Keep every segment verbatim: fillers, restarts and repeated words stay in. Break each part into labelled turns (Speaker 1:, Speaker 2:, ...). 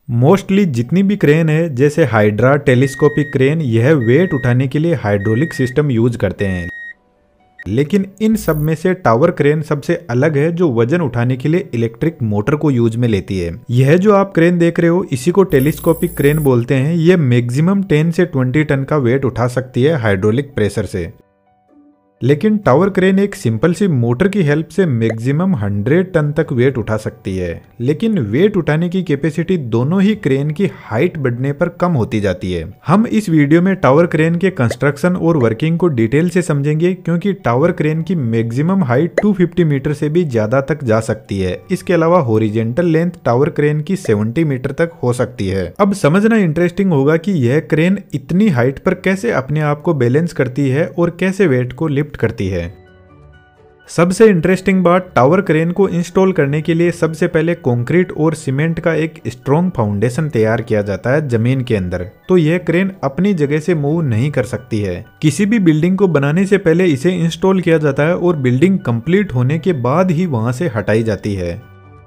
Speaker 1: Mostly जितनी भी crane है जैसे हाइड्रा टेलीस्कोपिक क्रेन, यह वेट उठाने के लिए हाइड्रोलिक सिस्टम यूज करते हैं। लेकिन इन सब में से टावर क्रेन सबसे अलग है जो वजन उठाने के लिए इलेक्ट्रिक मोटर को यूज में लेती है। यह जो आप क्रेन देख रहे हो इसी को टेलीस्कोपिक क्रेन बोलते हैं। यह मैक्सिमम टेन से ट्वेंटी टन का वेट उठा सकती है हाइड्रोलिक प्रेशर से। लेकिन टावर क्रेन एक सिंपल सी मोटर की हेल्प से मैक्सिमम हंड्रेड टन तक वेट उठा सकती है। लेकिन वेट उठाने की कैपेसिटी दोनों ही क्रेन की हाइट बढ़ने पर कम होती जाती है। हम इस वीडियो में टावर क्रेन के कंस्ट्रक्शन और वर्किंग को डिटेल से समझेंगे, क्योंकि टावर क्रेन की maximum height two fifty metre से भी ज्यादा तक जा सकती है। इसके अलावा हॉरिजॉन्टल लेंथ टावर क्रेन की सेवेंटी मीटर तक हो सकती है। अब समझना इंटरेस्टिंग होगा कि यह क्रेन इतनी हाइट पर कैसे अपने आप को बैलेंस करती है और कैसे वेट को लिफ्ट करती है। सबसे इंटरेस्टिंग बात, टावर क्रेन को इंस्टॉल करने के लिए सबसे पहले कंक्रीट और सीमेंट का एक स्ट्रॉन्ग फाउंडेशन तैयार किया जाता है जमीन के अंदर। तो यह क्रेन अपनी जगह से मूव नहीं कर सकती है। किसी भी बिल्डिंग को बनाने से पहले इसे इंस्टॉल किया जाता है और बिल्डिंग कंप्लीट होने के बाद ही वहां से हटाई जाती है।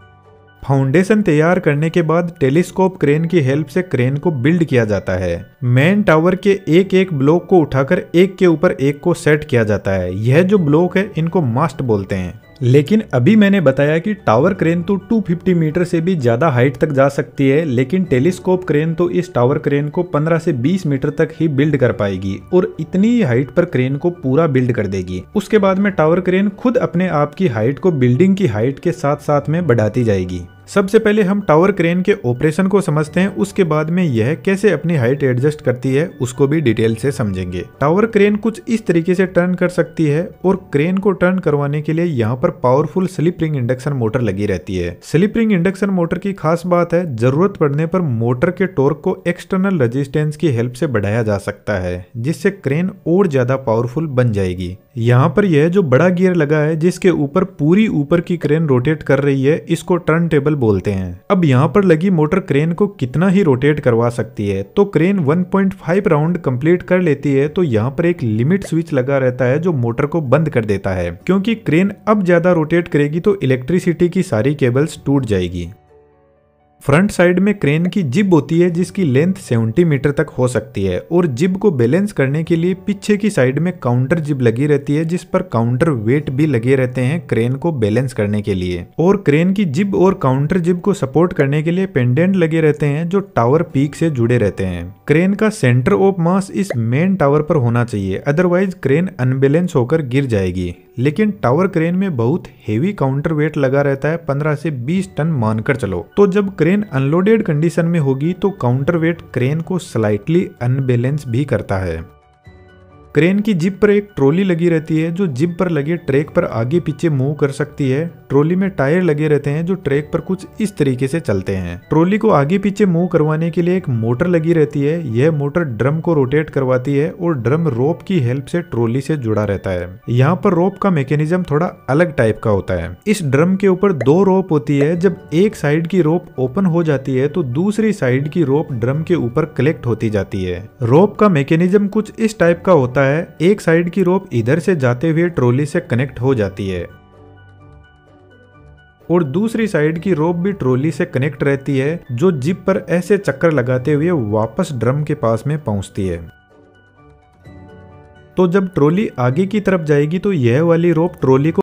Speaker 1: फाउंडेशन तैयार करने के बाद टेलीस्कोप क्रेन की हेल्प से क्रेन को बिल्ड किया जाता है। मेन टावर के एक एक ब्लॉक को उठाकर एक के ऊपर एक को सेट किया जाता है। यह जो ब्लॉक है इनको मास्ट बोलते हैं। लेकिन अभी मैंने बताया कि टावर क्रेन तो टू फिफ्टी मीटर से भी ज्यादा हाइट तक जा सकती है, लेकिन टेलीस्कोप क्रेन तो इस टावर क्रेन को पंद्रह से बीस मीटर तक ही बिल्ड कर पाएगी और इतनी ही हाइट पर क्रेन को पूरा बिल्ड कर देगी। उसके बाद में टावर क्रेन खुद अपने आप की हाइट को बिल्डिंग की हाइट के साथ साथ में बढ़ाती जाएगी। सबसे पहले हम टावर क्रेन के ऑपरेशन को समझते हैं, उसके बाद में यह कैसे अपनी हाइट एडजस्ट करती है उसको भी डिटेल से समझेंगे। टावर क्रेन कुछ इस तरीके से टर्न कर सकती है और क्रेन को टर्न करवाने के लिए यहाँ पर powerful slip ring induction motor लगी रहती है। स्लिप रिंग इंडक्शन मोटर की खास बात है, जरूरत पड़ने पर मोटर के टॉर्क को एक्सटर्नल रेजिस्टेंस की हेल्प से बढ़ाया जा सकता है, जिससे क्रेन और ज्यादा पावरफुल बन जाएगी। यहाँ पर यह जो बड़ा गियर लगा है जिसके ऊपर पूरी ऊपर की क्रेन रोटेट कर रही है, इसको टर्न टेबल बोलते हैं। अब यहाँ पर लगी मोटर क्रेन को कितना ही रोटेट करवा सकती है, तो crane one point five round complete कर लेती है तो यहाँ पर एक लिमिट स्विच लगा रहता है जो मोटर को बंद कर देता है, क्योंकि क्रेन अब ज्यादा रोटेट करेगी तो इलेक्ट्रिसिटी की सारी केबल्स टूट जाएगी। फ्रंट साइड में क्रेन की जिब होती है जिसकी लेंथ सेवेंटी मीटर तक हो सकती है और जिब को बैलेंस करने के लिए पीछे की साइड में काउंटर जिब लगी रहती है जिस पर काउंटर वेट भी लगे रहते हैं क्रेन को बैलेंस करने के लिए। और क्रेन की जिब और काउंटर जिब को सपोर्ट करने के लिए पेंडेंट लगे रहते हैं जो टावर पीक से जुड़े रहते हैं। क्रेन का सेंटर ऑफ मास इस मेन टावर पर होना चाहिए, अदरवाइज क्रेन अनबैलेंस होकर गिर जाएगी। लेकिन टावर क्रेन में बहुत हेवी काउंटर वेट लगा रहता है, पंद्रह से बीस टन मानकर चलो। तो जब क्रेन अनलोडेड कंडीशन में होगी तो काउंटर वेट क्रेन को स्लाइटली अनबैलेंस भी करता है। क्रेन की जिप पर एक ट्रॉली लगी रहती है जो जिप पर लगे ट्रैक पर आगे पीछे मूव कर सकती है। ट्रॉली में टायर लगे रहते हैं जो ट्रैक पर कुछ इस तरीके से चलते हैं। ट्रॉली को आगे पीछे मूव करवाने के लिए एक मोटर लगी रहती है। यह मोटर ड्रम को रोटेट करवाती है और ड्रम रोप की हेल्प से ट्रॉली से जुड़ा रहता है। यहाँ पर रोप का मैकेनिज्म थोड़ा अलग टाइप का होता है। इस ड्रम के ऊपर दो रोप होती है। जब एक साइड की रोप ओपन हो जाती है तो दूसरी साइड की रोप ड्रम के ऊपर कलेक्ट होती जाती है। रोप का मैकेनिज्म कुछ इस टाइप का होता है, एक साइड की रोप इधर से जाते हुए ट्रॉली से कनेक्ट हो जाती है और दूसरी साइड की रोप भी ट्रॉली से कनेक्ट रहती है जो जिप पर ऐसे चक्कर लगाते हुए वापस ड्रम के पास में पहुंचती है। तो जब ट्रॉली आगे की तरफ जाएगी तो यह वाली रोप ट्रॉली को